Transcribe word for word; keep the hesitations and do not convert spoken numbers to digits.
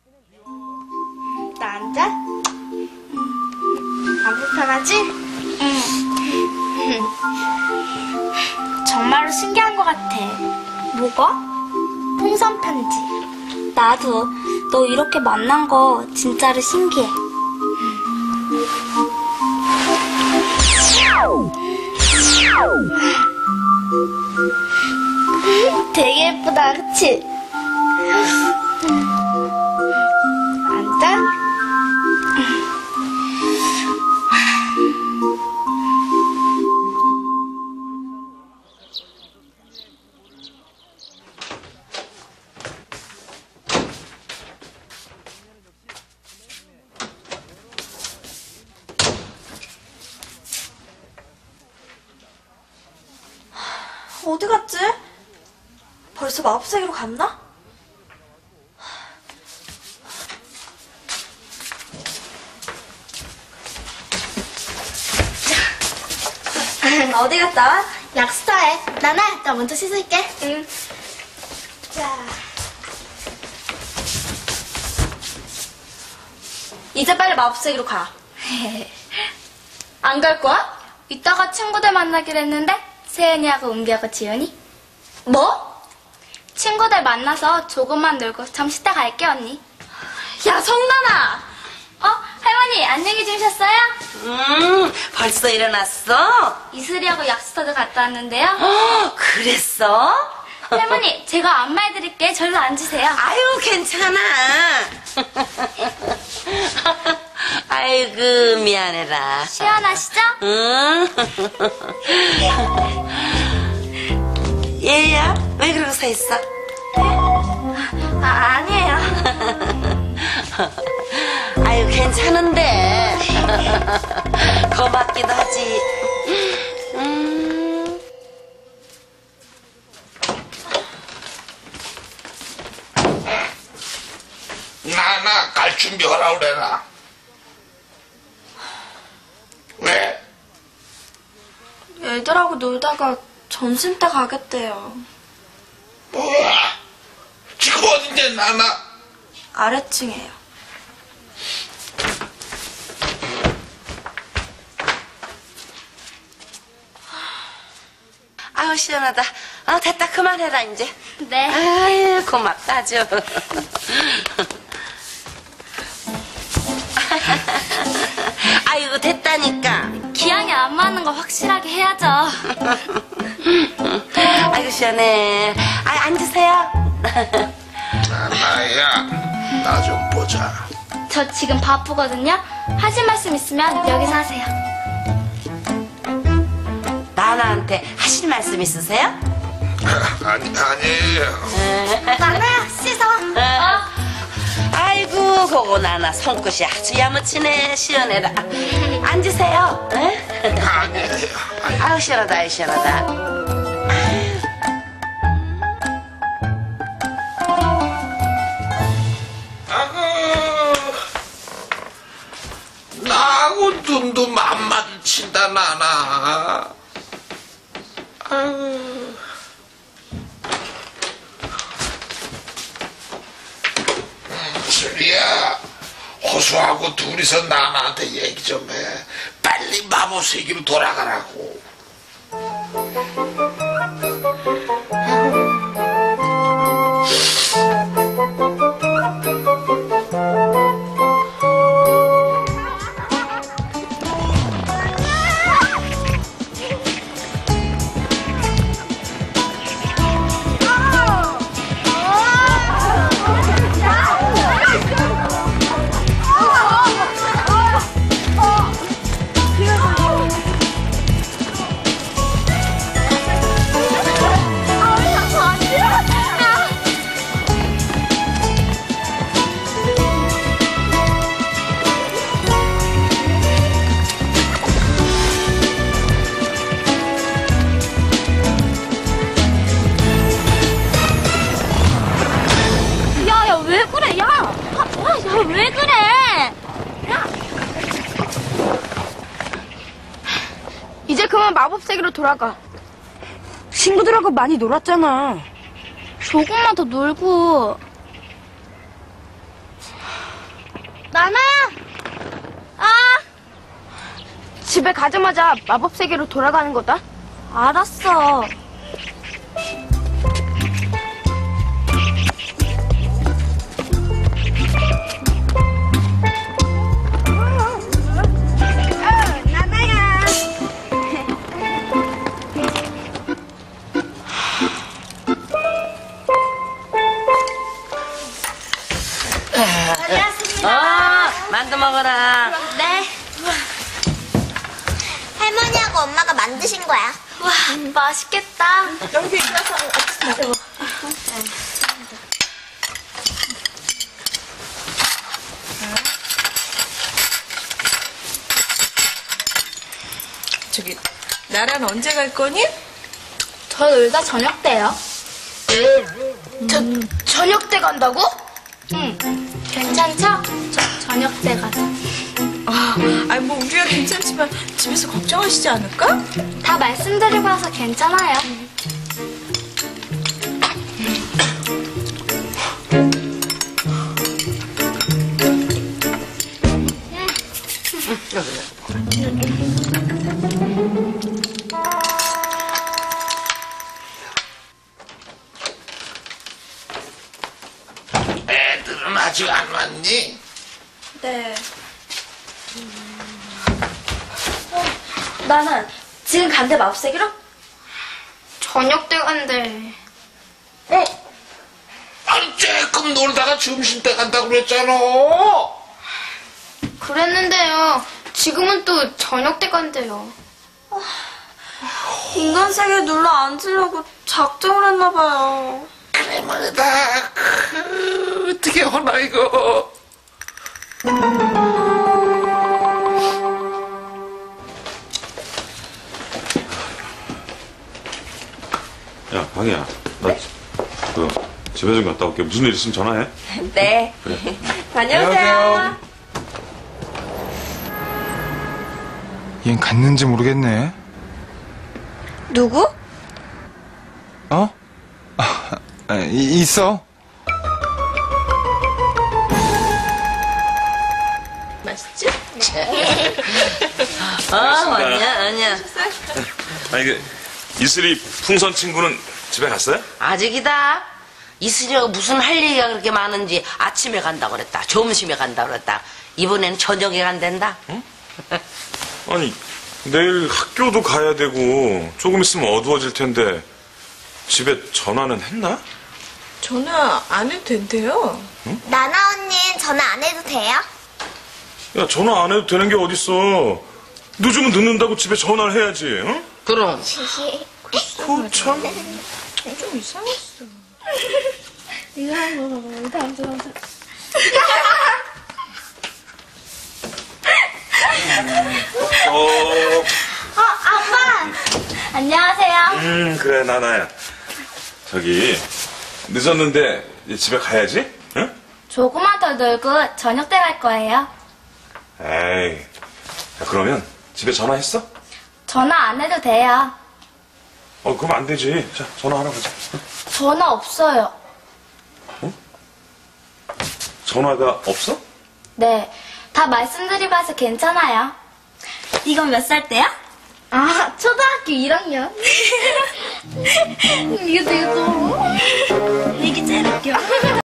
나 앉아? 안 불편하지? 응. 정말로 신기한 것 같아. 뭐가? 풍선 편지. 나도 너 이렇게 만난 거 진짜로 신기해. 되게 예쁘다, 그치? 앉아? 어디 갔지? 벌써 마법세계로 갔나? 어디 갔다 와? 약수터에. 나나, 나 먼저 씻을게. 응. 자. 이제 빨리 마법세계로 가. 안 갈 거야? 이따가 친구들 만나기로 했는데 세연이하고 은비하고 지연이? 뭐? 친구들 만나서 조금만 놀고 좀 쉬다 갈게, 언니. 야, 성난아! 어? 할머니, 안녕히 주무셨어요? 음, 벌써 일어났어? 이슬이하고 약수터도 갔다 왔는데요. 어, 그랬어? 할머니, 제가 안마해드릴게. 절로 앉으세요. 아유, 괜찮아. 아이고, 미안해라. 시원하시죠? 응. 얘야, 왜 그러고 서 있어? 아, 아니에요. 아유, 괜찮은데. 고맙기도 하지. 음. 나나 갈 준비하라 그래라. 왜? 애들하고 놀다가 점심 때 가겠대요. 뭐야? 지금 어딘데 나나? 아래층에요. 아유, 시원하다. 아, 됐다. 그만해라, 이제. 네. 아유, 고맙다, 아주. 아이고, 됐다니까. 기왕이 안 맞는 거 확실하게 해야죠. 아이고, 시원해. 아, 앉으세요. 나나야, 나 좀 보자. 저 지금 바쁘거든요. 하실 말씀 있으면 여기서 하세요. 나나한테 하실 말씀 있으세요? 아니, 아니에요. 나나야, 씻어. 어? 아이고, 그거 나나 손끝이 아주 야무치네. 시원해라. 앉으세요. 응? 아니에요. 아니, 아유, 시원하다, 아유, 시원하다. 아구, 나하고 눈도 안 마주친다, 나나. 아유. 수리야, 호수하고 둘이서 나나한테 얘기 좀 해. 빨리 마법 세계로 돌아가라고. 왜 그래? 야! 이제 그만 마법세계로 돌아가. 친구들하고 많이 놀았잖아. 조금만 더 놀고. 나나야! 아! 집에 가자마자 마법 세계로 돌아가는 거다. 알았어. 나나야! 어, 만두 먹어라. 네. 할머니하고 엄마가 만드신 거야. 와, 맛있겠다. 저기 나란 언제 갈 거니? 저 놀다 저녁 때요. 저, 저녁 때 간다고? 응. 괜찮죠? 저 저녁 때 가자. 아, 아니 뭐 우리가 괜찮지만 집에서 걱정하시지 않을까? 다 말씀드리고 와서 괜찮아요. 애들은 아직 안 왔니? 네. 나는 지금 간대 마법세계로? 저녁 때 간대. 어? 아니 쬐끔 놀다가 점심때 간다고 그랬잖아. 그랬는데요. 지금은 또 저녁 때 간대요. 인간 세계 눌러 앉으려고 작정을 했나봐요. 그래 말이다. 그, 어떻게 하나 이거. 야, 방이야. 나, 그, 집에 좀 갔다 올게. 무슨 일 있으면 전화해. 네. 그래. 다녀오세요. 얜 갔는지 모르겠네. 누구? 어? 아, 이- 있어. 맛있지? 어, 아니야, 아니야. 아니, 그, 이슬이 풍선 친구는 집에 갔어요? 아직이다. 이슬이가 무슨 할 얘기가 그렇게 많은지 아침에 간다고 그랬다. 점심에 간다고 그랬다. 이번에는 저녁에 간댄다. 아니, 내일 학교도 가야 되고, 조금 있으면 어두워질 텐데, 집에 전화는 했나? 전화 안 해도 된대요. 나나 언니는 전화 안 해도 돼요? 야, 전화 안 해도 되는 게 어딨어. 늦으면 늦는다고 집에 전화를 해야지, 응? 그럼. 그, 참. 좀 이상했어. 어, 안녕하세요. 음, 그래, 나나야. 저기, 늦었는데, 이제 집에 가야지, 응? 조금만 더 놀고 저녁 때 갈 거예요. 에이. 야, 그러면, 집에 전화했어? 전화 안 해도 돼요. 어, 그럼 안 되지. 자, 전화하러 가자. 전화 없어요. 전화가 없어? 네. 다 말씀드리고 와서 괜찮아요. 이건 몇 살 때야? 아, 초등학교 일 학년. 이거 되게 또. 이게 제일 웃겨.